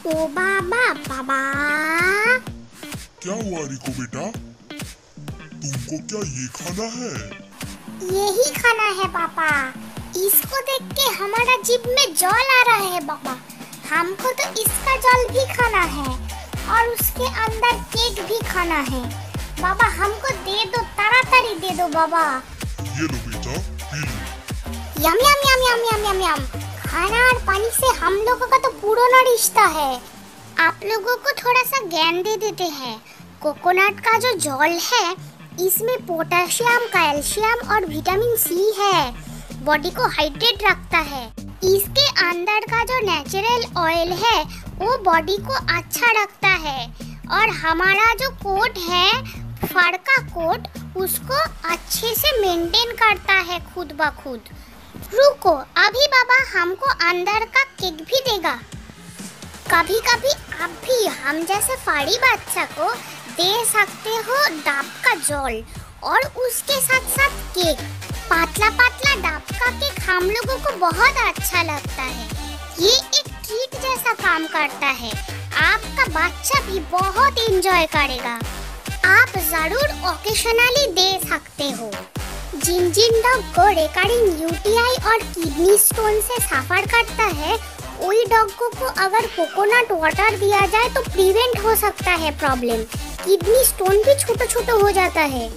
ओ बाबा बाबा। क्या हुआ रिको बेटा, तुमको क्या ये खाना है? यही खाना है पापा। इसको देख के हमारा जीभ में जल आ रहा है बाबा। हमको तो इसका जल भी खाना है और उसके अंदर केक भी खाना है। बाबा हमको दे दो, ताड़ाताड़ी दे दो बाबा। ये लो बेटा, पी लो। यम यम यम यम यम यम यम। खाना और पानी से हम लोगों का तो पुराना रिश्ता है। आप लोगों को थोड़ा सा ज्ञान दे देते हैं। कोकोनट का जो जल है इसमें पोटेशियम, कैल्शियम और विटामिन सी है, बॉडी को हाइड्रेट रखता है। इसके अंदर का जो नेचुरल ऑयल है वो बॉडी को अच्छा रखता है और हमारा जो कोट है, फर का कोट, उसको अच्छे से मेंटेन करता है खुद ब खुद। रुको, अभी बाबा हमको अंदर का केक भी देगा। कभी कभी आप भी हम जैसे फाड़ी बच्चा को दे सकते हो डाब का जल और उसके साथ साथ केक। पतला पतला डाब का केक हम लोगों को बहुत अच्छा लगता है। ये एक ट्रीट जैसा काम करता है। आपका बच्चा भी बहुत एंजॉय करेगा। आप जरूर ओकेशनली दे सकते हो। जिन जिन डॉग को रिकरिंग यूटीआई और किडनी स्टोन से सफर करता है, वही डॉग को अगर कोकोनट वाटर दिया जाए तो प्रिवेंट हो सकता है प्रॉब्लम। किडनी स्टोन भी छोटा छोटा हो जाता है।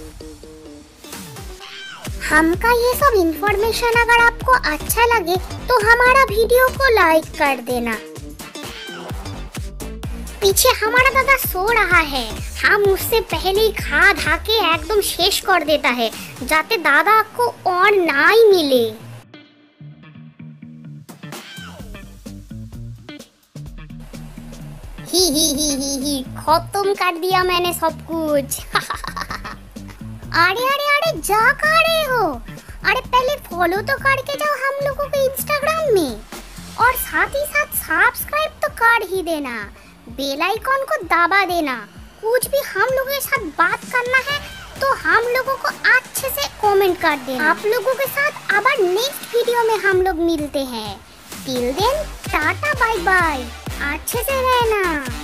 हमका ये सब इंफॉर्मेशन अगर आपको अच्छा लगे तो हमारा वीडियो को लाइक कर देना। पीछे हमारा दादा सो रहा है, हम उससे पहले ही खा धा के एकदम शेष कर देता है जाते दादा को और ना ही मिले। ही खत्म कर दिया मैंने सब कुछ। अरे अरे अरे, जा कहाँ रहे हो? अरे पहले फॉलो तो करके जाओ हम लोगों को इंस्टाग्राम में और साथ ही साथ सब्सक्राइब तो कर ही देना। बेल आइकॉन को दबा देना। कुछ भी हम लोगों के साथ बात करना है तो हम लोगों को अच्छे से कमेंट कर देना। आप लोगों के साथ अब नेक्स्ट वीडियो में हम लोग मिलते हैं। Till then tata bye bye, अच्छे से रहना।